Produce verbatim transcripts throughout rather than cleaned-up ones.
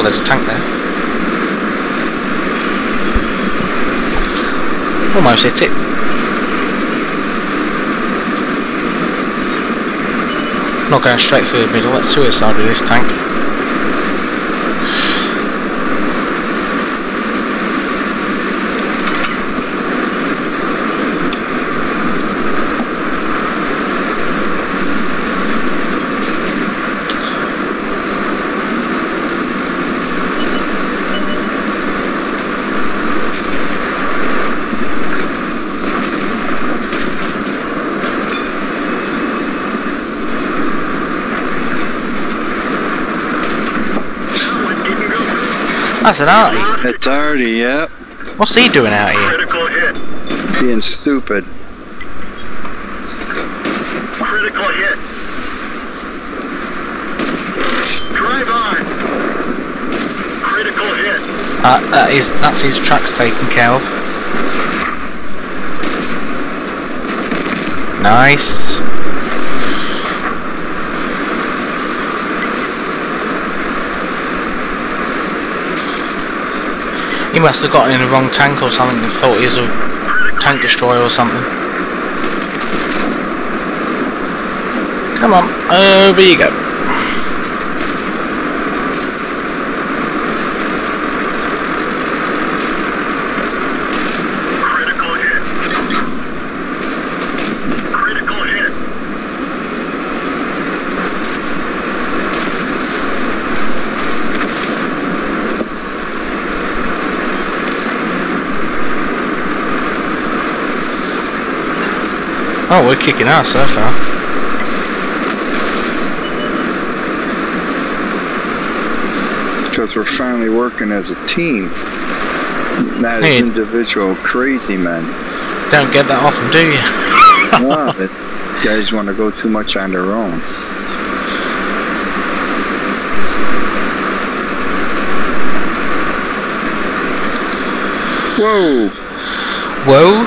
Oh, there's a tank there. Almost hit it. Not going straight through the middle. That's suicide with this tank. That's an Artie. It's Artie, yep. What's he doing out here? Critical hit. Being stupid. Critical hit. Drive on. Critical hit. Uh, that is, that's his tracks taken care of. Nice. He must have gotten in the wrong tank or something and thought he was a tank destroyer or something. Come on, over you go. Critical hit. Critical hit. Oh, we're kicking ass so far. Because we're finally working as a team. Not Hey. as individual crazy men. Don't get that often, do you? No, that guys want to go too much on their own. Whoa! Whoa.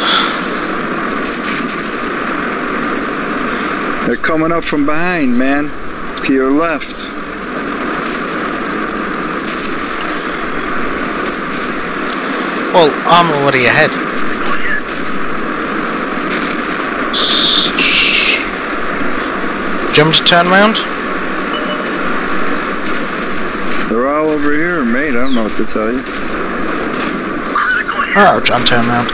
They're coming up from behind, man. To your left. Well, I'm already ahead. Jump to turn round? They're all over here, mate. I don't know what to tell you. Oh, John, turn round.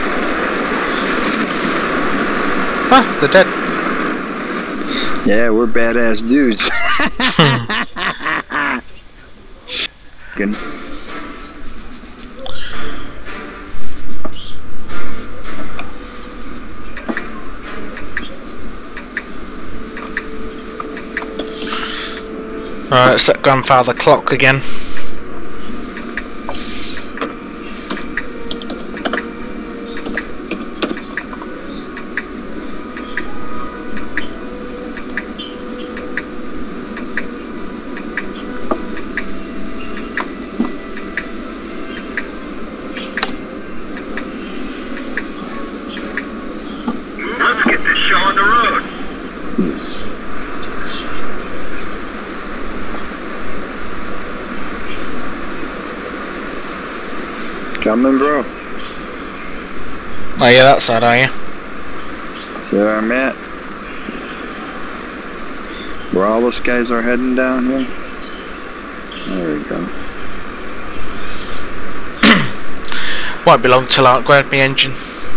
Ah, they're dead. Yeah, we're badass dudes. Good. Alright, let's let Grandfather clock again. Let's get this show on the road. Coming, bro. Oh, yeah, that side, are you? See where I'm at? Where all those guys are heading down here? There we go. Won't be long till I upgrade my engine.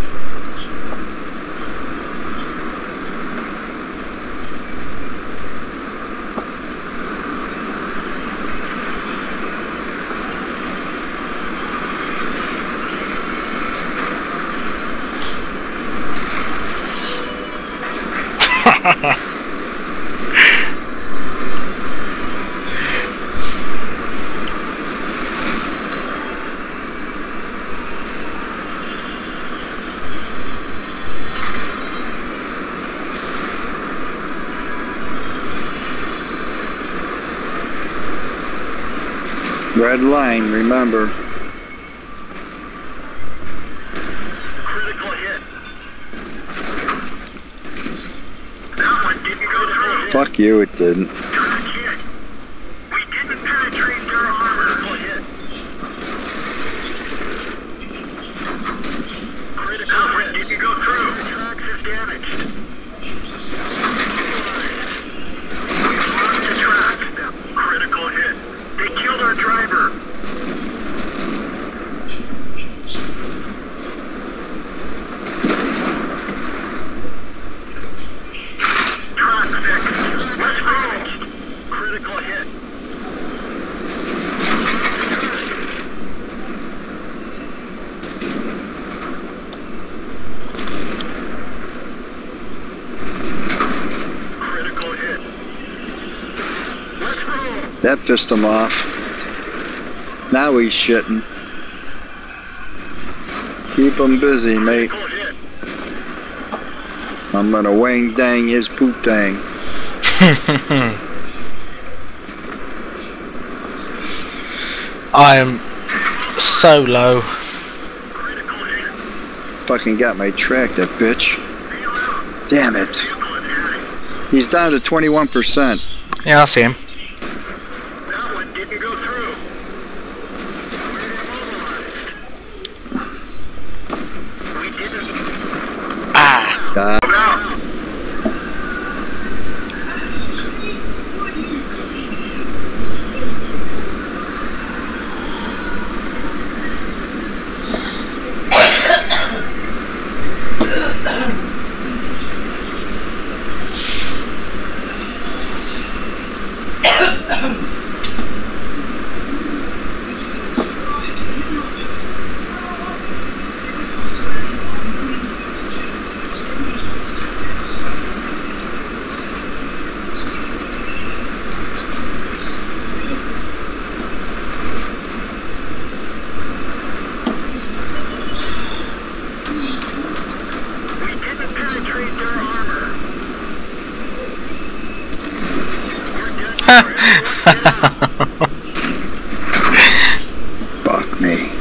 Red line, remember. Critical hit. That one didn't go through. Fuck you, it didn't. Hit. We didn't penetrate their armor. Critical hit. That pissed him off. Now he's shitting. Keep him busy, mate. Critical hit. I'm gonna wang dang his pootang. I am so low. Critical hit. Fucking got my track, that bitch. Feel out. Damn it. Vehicle attack. He's down to twenty-one percent. Yeah, I see him. That one didn't go through. We're immobilized. We didn't. Ah. Uh, Move out. We didn't penetrate their armor. We're desperate. Everyone get out. fuck me.